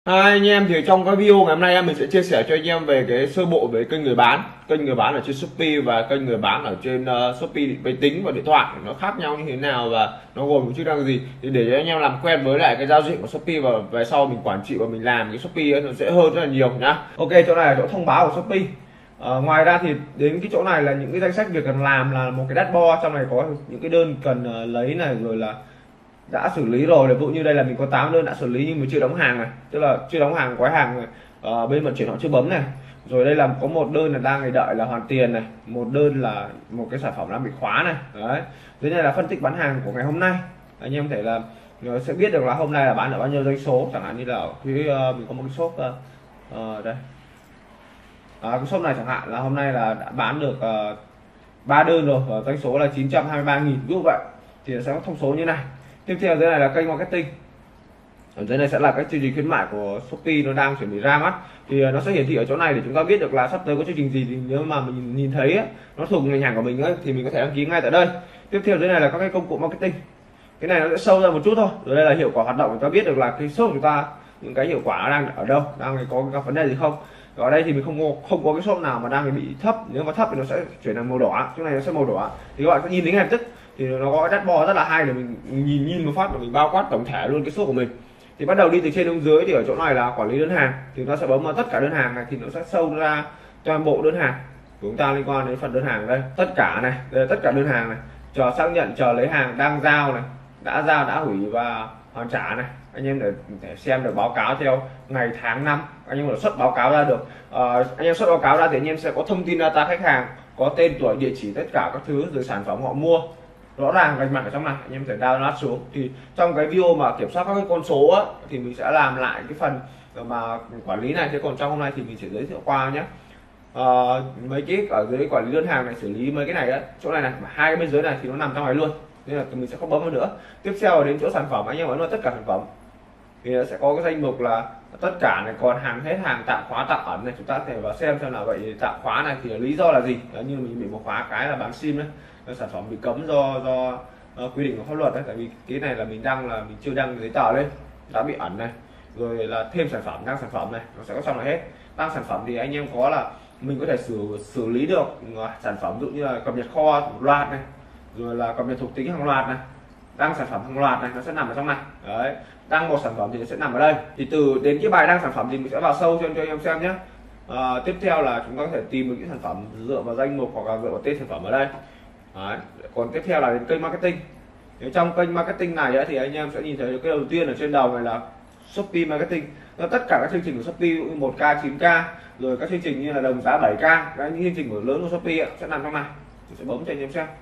Hai anh em, thì trong cái video ngày hôm nay mình sẽ chia sẻ cho anh em về cái sơ bộ về kênh người bán ở trên Shopee và kênh người bán ở trên Shopee máy tính và điện thoại nó khác nhau như thế nào và nó gồm những chức năng gì, thì để cho anh em làm quen với lại cái giao diện của Shopee và về sau mình quản trị và mình làm cái Shopee ấy, nó dễ hơn rất là nhiều nhá. Ok, chỗ này là chỗ thông báo của Shopee. Ngoài ra thì đến cái chỗ này là những cái danh sách việc cần làm, là một cái dashboard, trong này có những cái đơn cần lấy này, rồi là đã xử lý rồi. Ví dụ như đây là mình có 8 đơn đã xử lý nhưng mà chưa đóng hàng này, tức là chưa đóng hàng, gói hàng này, bên vận chuyển họ chưa bấm này. Rồi đây là có một đơn là đang đợi là hoàn tiền này, một đơn là một cái sản phẩm đang bị khóa này. Đấy, dưới này là phân tích bán hàng của ngày hôm nay. Anh em có thể là sẽ biết được là hôm nay là bán được bao nhiêu doanh số, chẳng hạn như là mình có một cái shop đây, cái shop này chẳng hạn là hôm nay là đã bán được 3 đơn rồi, và doanh số là 923.000, ví dụ vậy thì sẽ có thông số như này. Tiếp theo dưới này là kênh marketing, ở dưới này sẽ là các chương trình khuyến mại của Shopee nó đang chuẩn bị ra mắt, thì nó sẽ hiển thị ở chỗ này để chúng ta biết được là sắp tới có chương trình gì. Thì nếu mà mình nhìn thấy ấy, nó thuộc ngành hàng của mình ấy, thì mình có thể đăng ký ngay tại đây. Tiếp theo dưới này là các cái công cụ marketing, cái này nó sẽ sâu ra một chút thôi. Rồi đây là hiệu quả hoạt động, chúng ta biết được là cái shop của chúng ta những cái hiệu quả đang ở đâu, đang có gặp vấn đề gì không. Ở đây thì mình không có cái shop nào mà đang bị thấp, nếu mà thấp thì nó sẽ chuyển thành màu đỏ, chỗ này nó sẽ màu đỏ, thì các bạn sẽ nhìn thấy ngay lập tức. Thì nó có dashboard rất là hay để mình nhìn một phát và mình bao quát tổng thể luôn cái shop của mình. Thì bắt đầu đi từ trên xuống dưới, thì ở chỗ này là quản lý đơn hàng, thì nó sẽ bấm vào tất cả đơn hàng này, thì nó sẽ show ra toàn bộ đơn hàng của chúng ta liên quan đến phần đơn hàng. Đây tất cả này, đây là tất cả đơn hàng này, chờ xác nhận, chờ lấy hàng, đang giao này, đã giao, đã hủy và hoàn trả này. Anh em để xem được báo cáo theo ngày tháng năm, anh em có xuất báo cáo ra được. Anh em xuất báo cáo ra thì anh em sẽ có thông tin data khách hàng, có tên tuổi, địa chỉ, tất cả các thứ, rồi sản phẩm họ mua rõ ràng gạch mặt ở trong này. Anh em phải download xuống. Thì trong cái video mà kiểm soát các cái con số á, thì mình sẽ làm lại cái phần mà quản lý này. Thế còn trong hôm nay thì mình chỉ giới thiệu qua nhé. Mấy cái ở dưới quản lý đơn hàng này, xử lý mấy cái này á, chỗ này này, hai cái bên dưới này thì nó nằm trong này luôn, nên là mình sẽ không bấm vào nữa. Tiếp theo đến chỗ sản phẩm, anh em ấn vào tất cả sản phẩm thì nó sẽ có cái danh mục là tất cả này, còn hàng, hết hàng, tạm khóa, tạm ẩn này. Chúng ta có thể vào xem là vậy tạm khóa này thì lý do là gì. Đó, như mình bị một khóa cái là bán sim đấy, sản phẩm bị cấm do quy định của pháp luật đấy. Tại vì cái này là mình chưa đăng giấy tờ lên, đã bị ẩn này. Rồi là thêm sản phẩm, đăng sản phẩm này, nó sẽ có trong này hết. Đăng sản phẩm thì anh em có là mình có thể xử lý được sản phẩm, ví dụ như là cập nhật kho loạt này, rồi là cập nhật thuộc tính hàng loạt này, đăng sản phẩm hàng loạt này, nó sẽ nằm ở trong này. Đấy, đăng một sản phẩm thì nó sẽ nằm ở đây. Thì từ đến cái bài đăng sản phẩm thì mình sẽ vào sâu cho anh em xem nhé. Tiếp theo là chúng ta có thể tìm được những sản phẩm dựa vào danh mục hoặc là dựa vào tên sản phẩm ở đây. Đấy. Còn tiếp theo là đến kênh marketing. Trong kênh marketing này ấy, thì anh em sẽ nhìn thấy cái đầu tiên ở trên đầu này là Shopee marketing. Nó tất cả các chương trình của Shopee, 1k, 9k, rồi các chương trình như là đồng giá 7k, những chương trình của lớn của Shopee ấy, sẽ nằm trong này. Mình sẽ bấm cho anh em xem.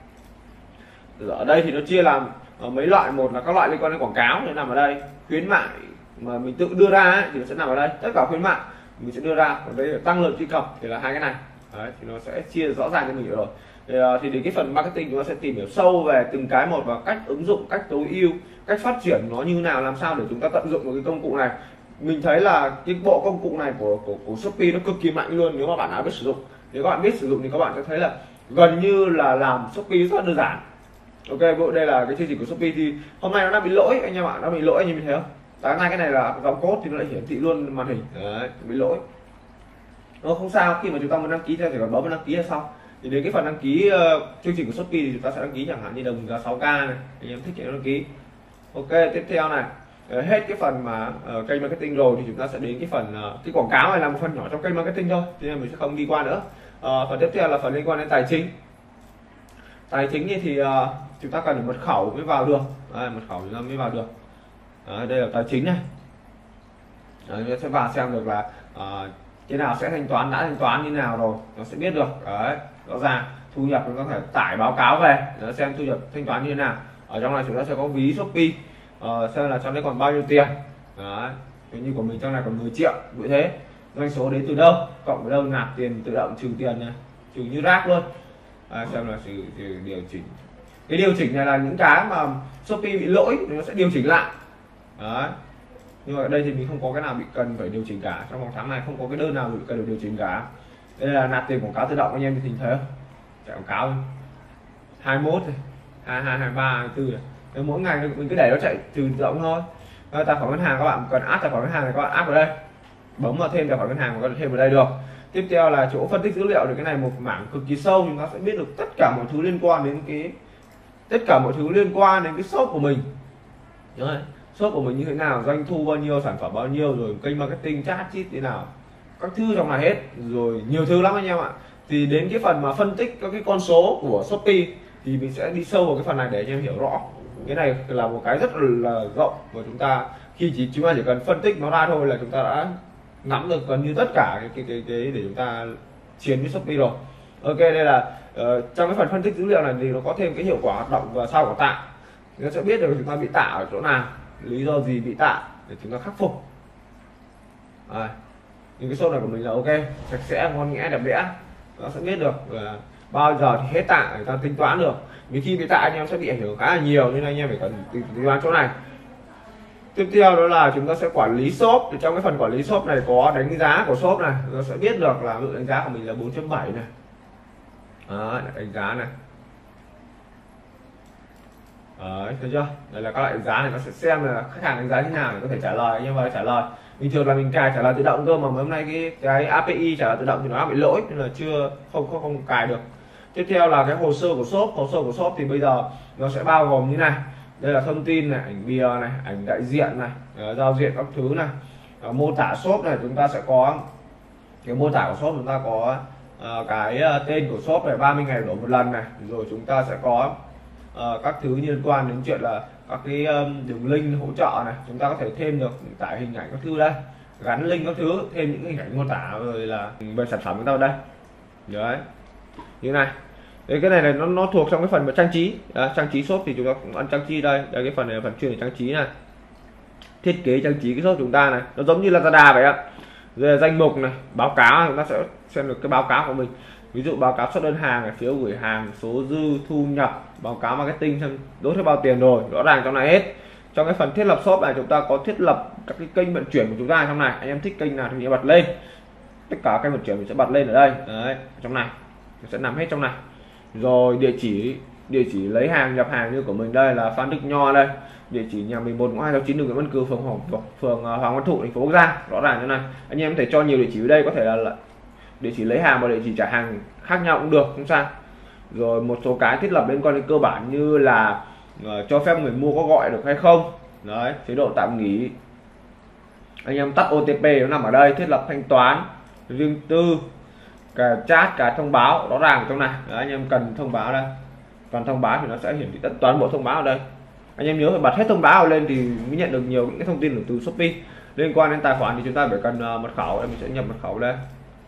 Ở đây thì nó chia làm mấy loại. Một là các loại liên quan đến quảng cáo thì nằm ở đây, khuyến mại mà mình tự đưa ra ấy, thì nó sẽ nằm ở đây, tất cả khuyến mại mình sẽ đưa ra. Còn đây là tăng lượng truy cập thì là hai cái này. Đấy, thì nó sẽ chia rõ ràng cho mình hiểu rồi. Thì đến cái phần marketing chúng ta sẽ tìm hiểu sâu về từng cái một, và cách ứng dụng, cách tối ưu, cách phát triển nó như nào, làm sao để chúng ta tận dụng một cái công cụ này. Mình thấy là cái bộ công cụ này của Shopee nó cực kỳ mạnh luôn, nếu mà bạn nào biết sử dụng. Nếu các bạn biết sử dụng thì các bạn sẽ thấy là gần như là làm Shopee rất đơn giản. Ok, bộ đây là cái chương trình của Shopee. Thì hôm nay nó đang bị lỗi anh em ạ, nó bị lỗi, anh em thấy không? Đáng ngay cái này là dòng code thì nó lại hiển thị luôn màn hình. Đấy, bị lỗi. Nó không sao, khi mà chúng ta muốn đăng ký thì chỉ cần bấm vào đăng ký là xong. Thì đến cái phần đăng ký chương trình của Shopee thì chúng ta sẽ đăng ký chẳng hạn như đồng giá 6k này, anh em thích thì đăng ký. Ok, tiếp theo này, hết cái phần mà kênh marketing rồi thì chúng ta sẽ đến cái phần cái quảng cáo này là một phần nhỏ trong kênh marketing thôi, nên mình sẽ không đi qua nữa. Phần tiếp theo là phần liên quan đến tài chính. Tài chính thì chúng ta cần mật khẩu mới vào được. Đây, mật khẩu chúng ta mới vào được. Đấy, đây là tài chính này. Đấy, sẽ vào xem được là thế nào sẽ thanh toán, đã thanh toán như nào rồi, nó sẽ biết được. Đấy, rõ ràng thu nhập chúng ta có thể tải báo cáo về để xem thu nhập thanh toán như thế nào. Ở trong này chúng ta sẽ có ví Shopee, xem là trong đây còn bao nhiêu tiền. Đấy, như của mình trong này còn 10 triệu, như thế doanh số đến từ đâu, cộng với đâu, nạp tiền tự động, trừ tiền này, trừ như rác luôn. Xem là sự điều chỉnh. Cái điều chỉnh này là những cái mà Shopee bị lỗi thì nó sẽ điều chỉnh lại. Đấy, nhưng mà ở đây thì mình không có cái nào bị cần phải điều chỉnh cả. Trong vòng tháng này không có cái đơn nào bị cần được điều chỉnh cả. Đây là nạp tiền quảng cáo tự động, anh em thì thấy không? Chạy quảng cáo 21 này, 22, 23, 24 này. Nếu mỗi ngày mình cứ để nó chạy trừ tự động thôi. Tài khoản ngân hàng các bạn cần add tài khoản ngân hàng này, các bạn add vào đây, bấm vào thêm tài khoản ngân hàng và có thể thêm vào đây được. Tiếp theo là chỗ phân tích dữ liệu, thì cái này một mảng cực kỳ sâu, chúng ta sẽ biết được tất cả mọi thứ liên quan đến cái shop của mình. Đấy, shop của mình như thế nào, doanh thu bao nhiêu, sản phẩm bao nhiêu, rồi kênh marketing, chat chít thế nào, các thứ trong này hết, rồi nhiều thứ lắm anh em ạ. Thì đến cái phần mà phân tích các cái con số của Shopee thì mình sẽ đi sâu vào cái phần này để anh em hiểu rõ. Cái này là một cái rất là rộng, và chúng ta chúng ta chỉ cần phân tích nó ra thôi là chúng ta đã nắm được gần như tất cả cái để chúng ta chiến với Shopee rồi. Ok, đây là trong cái phần phân tích dữ liệu này thì nó có thêm cái hiệu quả hoạt động và sao quả tạ, nó sẽ biết được chúng ta bị tạ ở chỗ nào, lý do gì bị tạ để chúng ta khắc phục. Những cái shop này của mình là ok, sạch sẽ, ngon nghẽ, đẹp đẽ, nó sẽ biết được là bao giờ thì hết tạ người ta tính toán được. Vì khi bị tạ anh em sẽ bị ảnh hưởng khá là nhiều, nên anh em phải cần tính toán chỗ này. Tiếp theo đó là chúng ta sẽ quản lý shop. Thì trong cái phần quản lý shop này có đánh giá của shop này, nó sẽ biết được là đánh giá của mình là 4.7 này. Đấy, đánh giá này. Đấy, thấy chưa? Đây là các loại đánh giá này, nó sẽ xem là khách hàng đánh giá thế nào để có thể trả lời, anh em vào trả lời. Bình thường là mình cài trả lời tự động cơ, mà hôm nay cái API trả lời tự động thì nó bị lỗi nên là không cài được. Tiếp theo là cái hồ sơ của shop thì bây giờ nó sẽ bao gồm như này. Đây là thông tin này, ảnh bìa này, ảnh đại diện này, giao diện các thứ này. Mô tả shop này, chúng ta sẽ có cái mô tả của shop, chúng ta có cái tên của shop này, 30 ngày đổi một lần này, rồi chúng ta sẽ có các thứ liên quan đến chuyện là các cái đường link hỗ trợ này, chúng ta có thể thêm được tải hình ảnh các thứ đây, gắn link các thứ, thêm những hình ảnh mô tả, rồi là về sản phẩm chúng ta vào đây. Đấy, như này. Đấy, cái này nó thuộc trong cái phần mà trang trí. Trang trí shop thì chúng ta cũng ăn trang trí đây. Đây, cái phần này là phần chuyên để trang trí này, thiết kế trang trí cái shop chúng ta này, nó giống như Lazada vậy ạ. Rồi là danh mục này, báo cáo, chúng ta sẽ xem được cái báo cáo của mình, ví dụ báo cáo xuất đơn hàng này, phiếu gửi hàng, số dư, thu nhập, báo cáo marketing, xem đốt thế bao tiền rồi, rõ ràng trong này hết. Trong cái phần thiết lập shop này chúng ta có thiết lập các cái kênh vận chuyển của chúng ta trong này, anh em thích kênh nào thì bật lên, tất cả kênh vận chuyển mình sẽ bật lên ở đây. Đấy, trong này nó sẽ nằm hết trong này. Rồi địa chỉ lấy hàng, nhập hàng như của mình đây là Phan Đức Nho đây, địa chỉ nhà 11 ngõ 269 đường Nguyễn Văn Cừ, phường Hoàng Văn Thụ, thành phố Bắc Giang. Rõ ràng như này, anh em có thể cho nhiều địa chỉ ở đây, có thể là địa chỉ lấy hàng và địa chỉ trả hàng khác nhau cũng được, không sao. Rồi một số cái thiết lập liên quan đến cơ bản như là cho phép người mua có gọi được hay không. Đấy, chế độ tạm nghỉ, anh em tắt OTP nó nằm ở đây, thiết lập thanh toán riêng tư, cả chat, cả thông báo, rõ ràng trong này. Đấy, anh em cần thông báo đây, còn thông báo thì nó sẽ hiển thị tất toàn bộ thông báo ở đây. Anh em nhớ phải bật hết thông báo lên thì mới nhận được nhiều những cái thông tin được từ Shopee. Liên quan đến tài khoản thì chúng ta phải cần mật khẩu, mình sẽ nhập mật khẩu đây.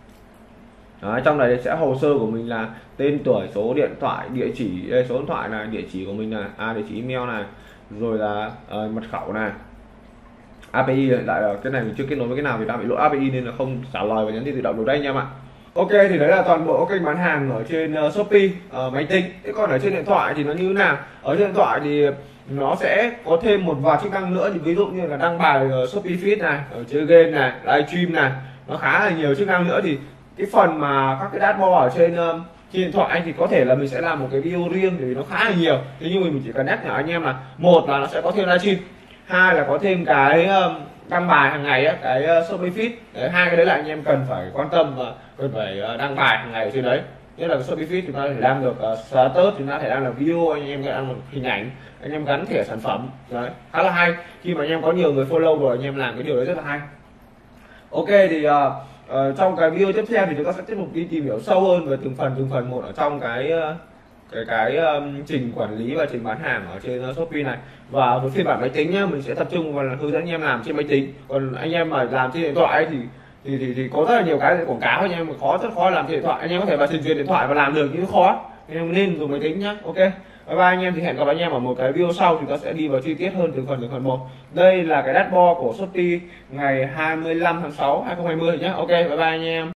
Đấy, trong này sẽ hồ sơ của mình là tên tuổi, số điện thoại, địa chỉ, đây, số điện thoại này, địa chỉ của mình là địa chỉ email này, rồi là mật khẩu này. API lại là cái này mình chưa kết nối với cái nào thì đang bị lỗi API nên là không trả lời và nhắn tin tự động được đây anh em ạ. Ok, thì đấy là toàn bộ kênh bán hàng ở trên Shopee máy tính. Thế còn ở trên điện thoại thì nó như thế nào? Ở trên điện thoại thì nó sẽ có thêm một vài chức năng nữa, thì ví dụ như là đăng bài Shopee Feed này, ở chơi game này, livestream này, nó khá là nhiều chức năng nữa. Thì cái phần mà các cái dashboard ở trên điện thoại anh thì có thể là mình sẽ làm một cái video riêng, vì nó khá là nhiều. Thế nhưng mình chỉ cần nhắc nhở anh em là một là nó sẽ có thêm livestream, hai là có thêm cái đăng bài hàng ngày á, cái Shopee Feed. Đấy, hai cái đấy là anh em cần phải quan tâm và cần phải đăng bài hàng ngày ở trên đấy. Nhất là Shopee Feed chúng ta có thể đăng được status, chúng ta có thể đăng được video, anh em đăng được hình ảnh, anh em gắn thẻ sản phẩm. Đấy, khá là hay. Khi mà anh em có nhiều người follow rồi, anh em làm cái điều đấy rất là hay. Ok, thì trong cái video tiếp theo thì chúng ta sẽ tiếp tục đi tìm hiểu sâu hơn về từng phần một ở trong cái trình quản lý và trình bán hàng ở trên Shopee này. Và với phiên bản máy tính nhá, mình sẽ tập trung vào hướng dẫn anh em làm trên máy tính. Còn anh em mà làm trên điện thoại thì có rất là nhiều cái quảng cáo, anh em mà rất khó làm trên điện thoại. Anh em có thể vào trình duyệt điện thoại và làm được nhưng khó, anh em nên dùng máy tính nhá. Ok, bye bye anh em, thì hẹn gặp anh em ở một cái video sau, chúng ta sẽ đi vào chi tiết hơn từng phần một. Đây là cái dashboard của Shopee ngày 25 tháng 6 2020 nhé. Ok, bye bye anh em.